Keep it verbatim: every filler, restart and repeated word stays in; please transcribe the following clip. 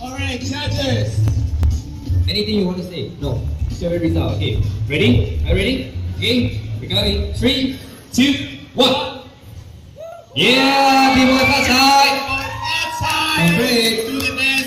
Alright, judges. Anything you want to say? No. Show your result. Okay. Ready? Are you ready? Okay. We're going. Three, two, one. Yeah, Bboy outside. Outside. Great. To the net.